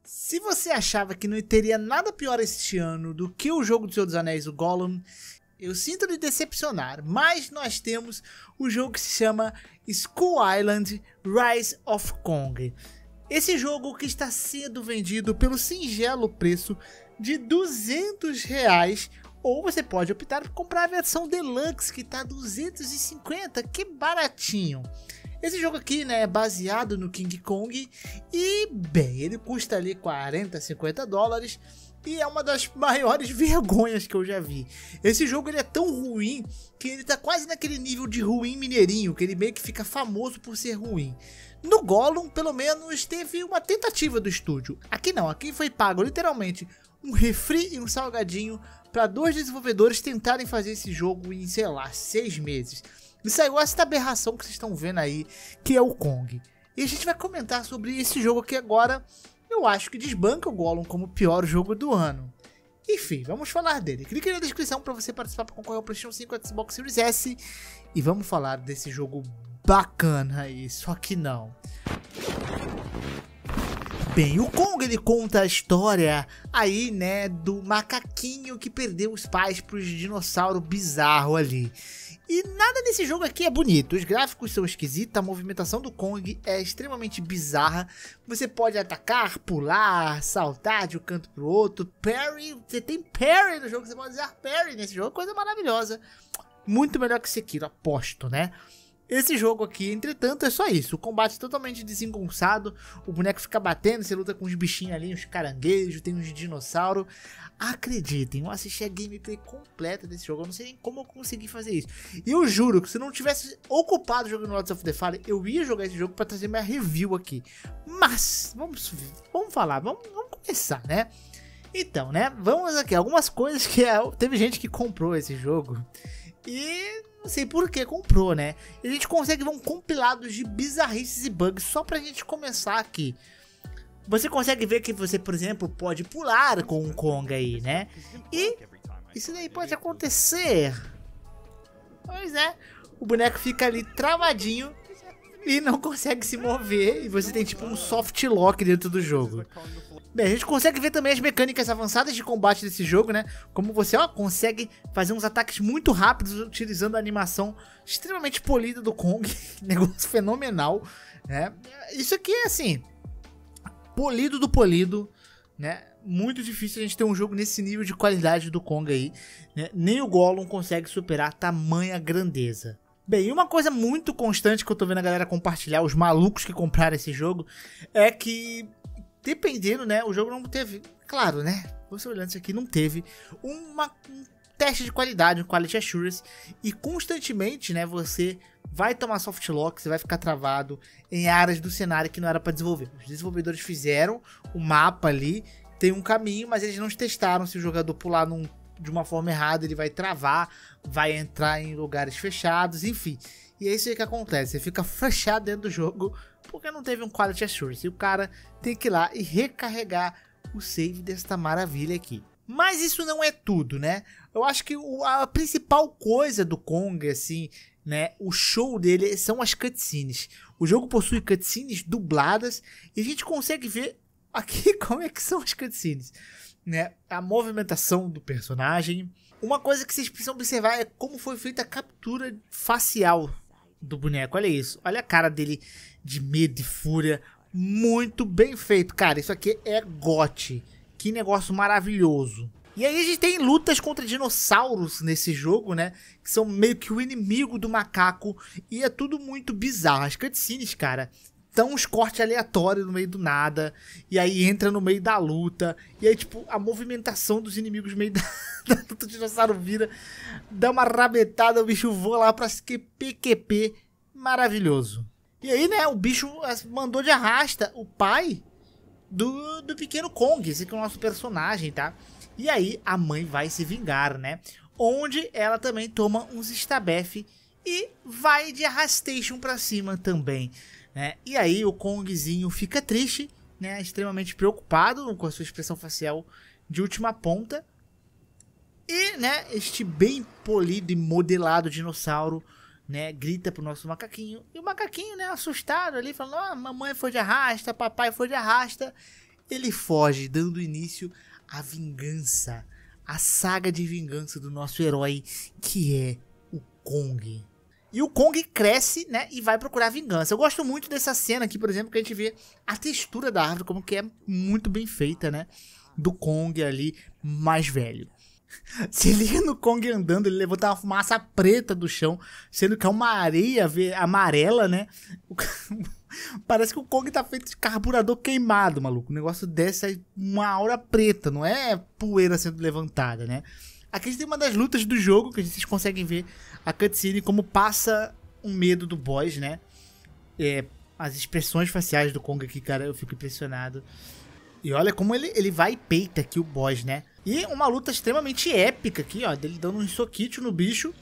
Se você achava que não teria nada pior este ano do que o jogo do Senhor dos Anéis, o Gollum, eu sinto lhe decepcionar, mas nós temos o jogo que se chama Skull Island Rise of Kong. Esse jogo que está sendo vendido pelo singelo preço de R$200, ou você pode optar por comprar a versão Deluxe, que está R$250, que baratinho. Esse jogo aqui, né, é baseado no King Kong e, bem, ele custa ali 40, 50 dólares e é uma das maiores vergonhas que eu já vi. Esse jogo ele é tão ruim que ele tá quase naquele nível de ruim mineirinho, que ele meio que fica famoso por ser ruim. No Gollum, pelo menos, teve uma tentativa do estúdio. Aqui não, aqui foi pago literalmente um refri e um salgadinho para 2 desenvolvedores tentarem fazer esse jogo em, sei lá, 6 meses. E saiu essa aberração que vocês estão vendo aí, que é o Kong. E a gente vai comentar sobre esse jogo aqui agora. Eu acho que desbanca o Gollum como o pior jogo do ano. Enfim, vamos falar dele. Clique aí na descrição para você participar para concorrer ao PlayStation 5 e Xbox Series S. E vamos falar desse jogo bacana aí, só que não. Bem, o Kong ele conta a história aí, né, do macaquinho que perdeu os pais para os dinossauros bizarros ali. E nada nesse jogo aqui é bonito, os gráficos são esquisitos, a movimentação do Kong é extremamente bizarra. Você pode atacar, pular, saltar de um canto pro outro, parry, você tem parry no jogo, você pode usar parry nesse jogo, coisa maravilhosa. Muito melhor que Sekiro, aposto, né? Esse jogo aqui, entretanto, é só isso. O combate é totalmente desengonçado. O boneco fica batendo, você luta com uns bichinhos ali, uns caranguejos, tem uns dinossauros. Acreditem, eu assisti a gameplay completa desse jogo. Eu não sei nem como eu consegui fazer isso. E eu juro que se eu não tivesse ocupado jogando Lords of the Fallen, eu ia jogar esse jogo para trazer minha review aqui. Mas, vamos falar, vamos começar, né? Então, né, vamos aqui. Algumas coisas que teve gente que comprou esse jogo. E não sei por que comprou, né? E a gente consegue ver um compilado de bizarrices e bugs só pra gente começar aqui. Você consegue ver que você, por exemplo, pode pular com um Kong aí, né? E isso daí pode acontecer. Pois é, o boneco fica ali travadinho e não consegue se mover. E você tem tipo um soft lock dentro do jogo. Bem, a gente consegue ver também as mecânicas avançadas de combate desse jogo, né? Como você, ó, consegue fazer uns ataques muito rápidos utilizando a animação extremamente polida do Kong. Negócio fenomenal, né? Isso aqui é assim, polido do polido, né? Muito difícil a gente ter um jogo nesse nível de qualidade do Kong aí, né? Nem o Gollum consegue superar tamanha grandeza. Bem, e uma coisa muito constante que eu tô vendo a galera compartilhar, os malucos que compraram esse jogo, é que dependendo, né, o jogo não teve, claro, né, você olhando isso aqui, não teve um teste de qualidade, um quality assurance, e constantemente, né, você vai tomar soft lock, você vai ficar travado em áreas do cenário que não era para desenvolver. Os desenvolvedores fizeram o mapa ali, tem um caminho, mas eles não testaram se o jogador pular de uma forma errada, ele vai travar, vai entrar em lugares fechados, enfim. E é isso aí que acontece, você fica fechado dentro do jogo porque não teve um quality assurance. E o cara tem que ir lá e recarregar o save desta maravilha aqui. Mas isso não é tudo, né? Eu acho que a principal coisa do Kong, assim, né? O show dele são as cutscenes. O jogo possui cutscenes dubladas e a gente consegue ver aqui como é que são as cutscenes, né? A movimentação do personagem. Uma coisa que vocês precisam observar é como foi feita a captura facial do boneco. Olha isso, olha a cara dele de medo e fúria, muito bem feito, cara. Isso aqui é GOT, que negócio maravilhoso. E aí a gente tem lutas contra dinossauros nesse jogo, né, que são meio que o inimigo do macaco, e é tudo muito bizarro. As cutscenes, cara, dão uns cortes aleatórios no meio do nada, e aí entra no meio da luta, e aí tipo, a movimentação dos inimigos no meio da luta, o dinossauro vira, dá uma rabetada, o bicho voa lá pra QP, maravilhoso. E aí, né, o bicho mandou de arrasta o pai do pequeno Kong, esse aqui é o nosso personagem, tá? E aí a mãe vai se vingar, né? Onde ela também toma uns stabef e vai de arrastation pra cima também, né? E aí o Kongzinho fica triste, né? Extremamente preocupado com a sua expressão facial de última ponta. E, né, este bem polido e modelado dinossauro, né, grita pro nosso macaquinho. E o macaquinho, né, assustado ali, falando, ó, mamãe foi de arrasta, papai foi de arrasta. ele foge, dando início à vingança, a saga de vingança do nosso herói, que é o Kong. E o Kong cresce, né, e vai procurar vingança. Eu gosto muito dessa cena aqui, por exemplo, que a gente vê a textura da árvore, como que é muito bem feita, né, do Kong ali mais velho. Se liga no Kong andando, ele levanta uma fumaça preta do chão, sendo que é uma areia amarela, né? Parece que o Kong tá feito de carburador queimado, maluco. O negócio desce aí uma aura preta, não é poeira sendo levantada, né? Aqui a gente tem uma das lutas do jogo, que vocês conseguem ver a cutscene, como passa o medo do boss, né? As expressões faciais do Kong aqui, cara, eu fico impressionado. E olha como ele vai e peita aqui o boss, né? E uma luta extremamente épica aqui, ó, dele dando um soquite no bicho.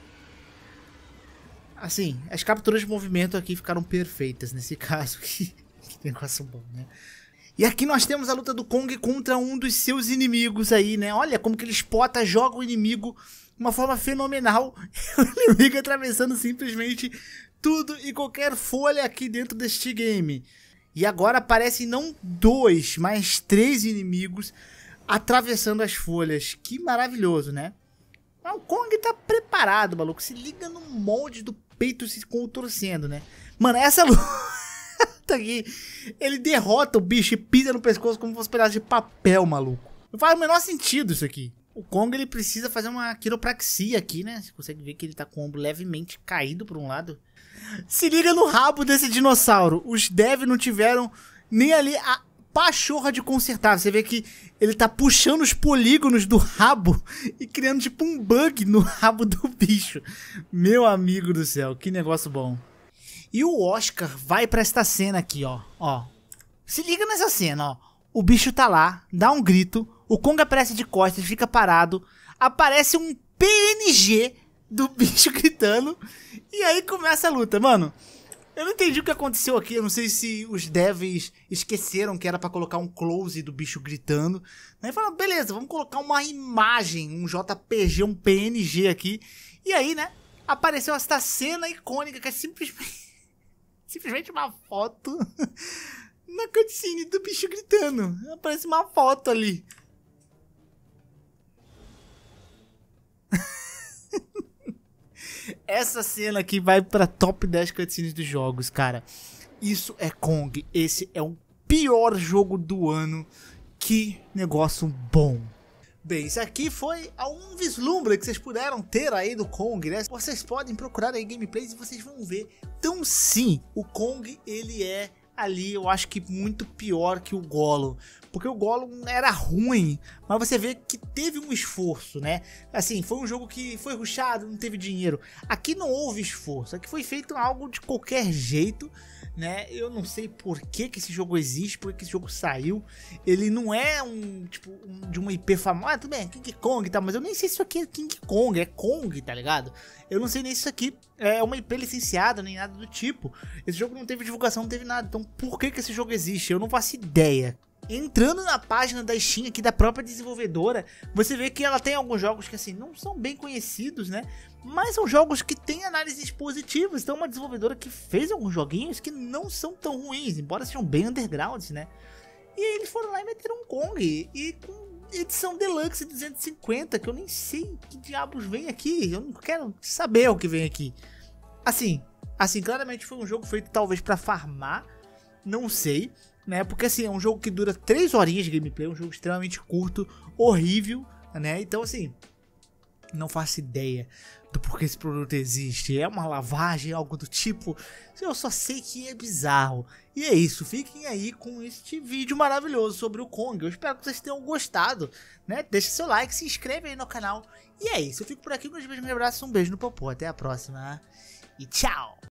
Assim, as capturas de movimento aqui ficaram perfeitas nesse caso. Que negócio bom, né? E aqui nós temos a luta do Kong contra um dos seus inimigos aí, né? Olha como que ele spota, joga o inimigo de uma forma fenomenal. O inimigo atravessando simplesmente tudo e qualquer folha aqui dentro deste game. E agora aparecem não 2, mas 3 inimigos atravessando as folhas. Que maravilhoso, né? O Kong tá preparado, maluco. Se liga no molde do peito se contorcendo, né? Mano, essa luta aqui, ele derrota o bicho e pisa no pescoço como se fosse um pedaço de papel, maluco. Não faz o menor sentido isso aqui. O Kong, ele precisa fazer uma quiropraxia aqui, né? Você consegue ver que ele tá com o ombro levemente caído por um lado. Se liga no rabo desse dinossauro. Os devs não tiveram nem ali a pachorra de consertar. Você vê que ele tá puxando os polígonos do rabo e criando tipo um bug no rabo do bicho. Meu amigo do céu, que negócio bom. E o Oscar vai pra esta cena aqui, ó. Se liga nessa cena, ó. O bicho tá lá, dá um grito, o Kong aparece de costas, fica parado, aparece um PNG do bicho gritando, e aí começa a luta. Mano, eu não entendi o que aconteceu aqui, eu não sei se os devs esqueceram que era pra colocar um close do bicho gritando. Aí falaram, beleza, vamos colocar uma imagem, um JPG, um PNG aqui. E aí, né, apareceu essa cena icônica que é simplesmente uma foto na cutscene do bicho gritando. Aparece uma foto ali. Essa cena aqui vai pra top 10 cutscenes dos jogos, cara. Isso é Kong. Esse é o pior jogo do ano. Que negócio bom. Bem, isso aqui foi um vislumbre que vocês puderam ter aí do Kong, né? Vocês podem procurar aí gameplays e vocês vão ver. Então sim, o Kong, ele é ali, eu acho que muito pior que o Gollum. Porque o Gollum era ruim, mas você vê que teve um esforço, né? Assim, foi um jogo que foi rushado, não teve dinheiro. Aqui não houve esforço, aqui foi feito algo de qualquer jeito, né? Eu não sei por que esse jogo existe, por que esse jogo saiu. Ele não é de uma IP famosa. Ah, tudo bem, King Kong e tal, mas eu nem sei se isso aqui é King Kong, é Kong, tá ligado? Eu não sei nem se isso aqui é uma IP licenciada, nem nada do tipo. Esse jogo não teve divulgação, não teve nada. Então por que esse jogo existe? Eu não faço ideia. Entrando na página da Steam aqui da própria desenvolvedora, você vê que ela tem alguns jogos que assim não são bem conhecidos, né? Mas são jogos que têm análises positivas. Então é uma desenvolvedora que fez alguns joguinhos que não são tão ruins, embora sejam bem undergrounds, né? E aí eles foram lá e meteram um Kong, e com edição Deluxe 250, que eu nem sei que diabos vem aqui. Eu não quero saber o que vem aqui. Assim, claramente foi um jogo feito talvez pra farmar, não sei, né? Porque assim, é um jogo que dura 3 horinhas de gameplay, um jogo extremamente curto, horrível, né? Então assim, não faço ideia do porquê esse produto existe. É uma lavagem, algo do tipo. Eu só sei que é bizarro. E é isso, fiquem aí com este vídeo maravilhoso sobre o Kong. Eu espero que vocês tenham gostado, né? Deixe seu like, se inscreve aí no canal. E é isso, eu fico por aqui com um beijo, um abraço, um beijo no popô. Até a próxima e tchau!